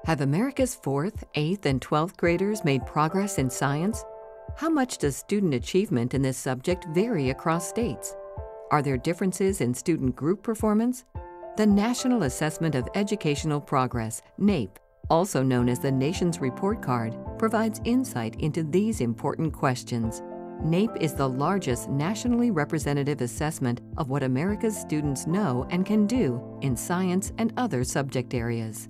Have America's 4th, 8th, and 12th graders made progress in science? How much does student achievement in this subject vary across states? Are there differences in student group performance? The National Assessment of Educational Progress, NAEP, also known as the Nation's Report Card, provides insight into these important questions. NAEP is the largest nationally representative assessment of what America's students know and can do in science and other subject areas.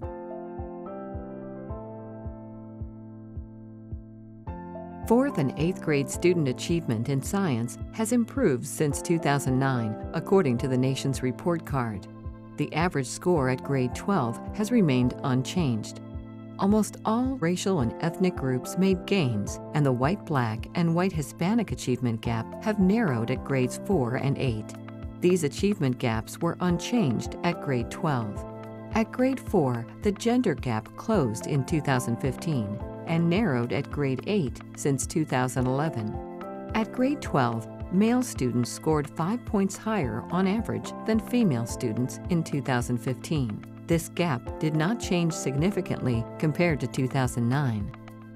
Fourth and 8th grade student achievement in science has improved since 2009, according to the Nation's Report Card. The average score at grade 12 has remained unchanged. Almost all racial and ethnic groups made gains, and the white-black and white-Hispanic achievement gap have narrowed at grades 4 and 8. These achievement gaps were unchanged at grade 12. At grade 4, the gender gap closed in 2015 and narrowed at grade 8 since 2011. At grade 12, male students scored 5 points higher on average than female students in 2015. This gap did not change significantly compared to 2009.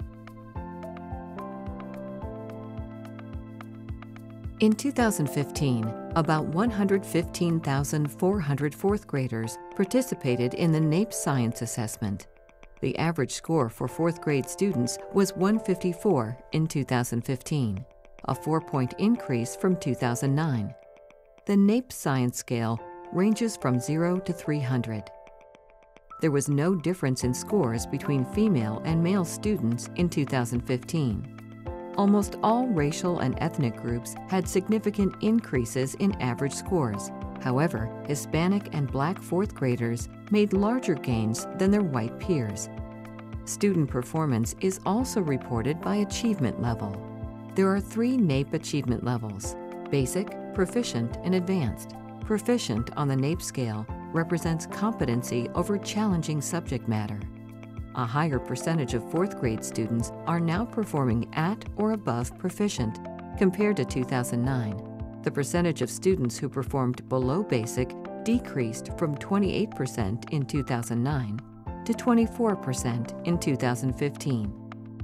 In 2015, about 115,400 fourth graders participated in the NAEP Science Assessment. The average score for fourth grade students was 154 in 2015, a 4-point increase from 2009. The NAEP Science Scale ranges from 0 to 300. There was no difference in scores between female and male students in 2015. Almost all racial and ethnic groups had significant increases in average scores. However, Hispanic and Black fourth graders made larger gains than their white peers. Student performance is also reported by achievement level. There are 3 NAEP achievement levels: basic, proficient, and advanced. Proficient on the NAEP scale represents competency over challenging subject matter. A higher percentage of fourth grade students are now performing at or above proficient compared to 2009. The percentage of students who performed below basic decreased from 28% in 2009 to 24% in 2015.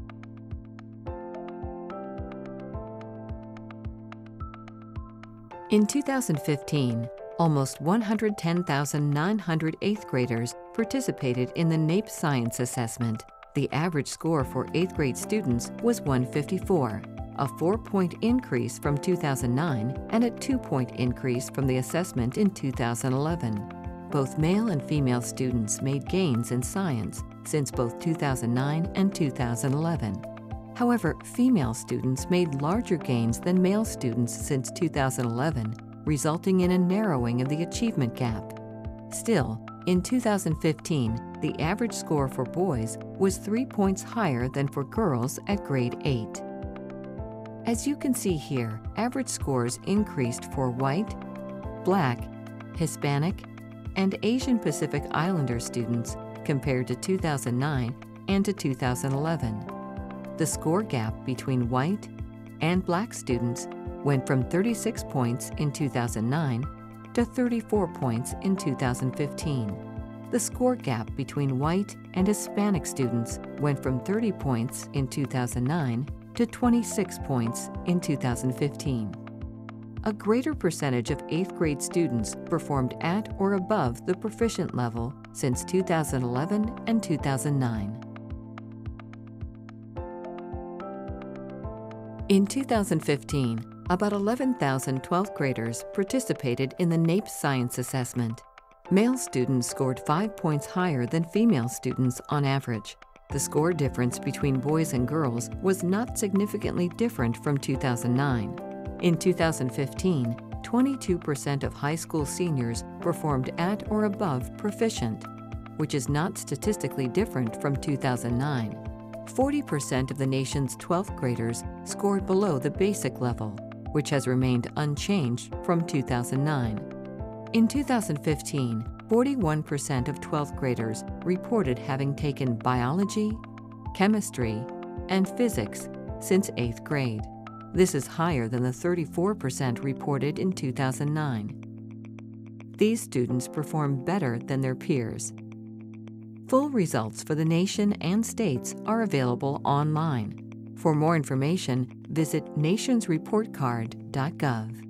In 2015, almost 110,900 8th graders participated in the NAEP Science Assessment. The average score for 8th grade students was 154, a 4-point increase from 2009 and a 2-point increase from the assessment in 2011. Both male and female students made gains in science since both 2009 and 2011. However, female students made larger gains than male students since 2011, resulting in a narrowing of the achievement gap. Still, in 2015, the average score for boys was 3 points higher than for girls at grade 8. As you can see here, average scores increased for white, Black, Hispanic, and Asian Pacific Islander students compared to 2009 and to 2011. The score gap between white and Black students went from 36 points in 2009 to 34 points in 2015. The score gap between white and Hispanic students went from 30 points in 2009 to 26 points in 2015. A greater percentage of 8th grade students performed at or above the proficient level since 2011 and 2009. In 2015, about 11,000 12th graders participated in the NAEP Science Assessment. Male students scored 5 points higher than female students on average. The score difference between boys and girls was not significantly different from 2009. In 2015, 22% of high school seniors performed at or above proficient, which is not statistically different from 2009. 40% of the nation's 12th graders scored below the basic level, which has remained unchanged from 2009. In 2015, 41% of 12th graders reported having taken biology, chemistry, and physics since 8th grade. This is higher than the 34% reported in 2009. These students perform better than their peers. Full results for the nation and states are available online. For more information, visit nationsreportcard.gov.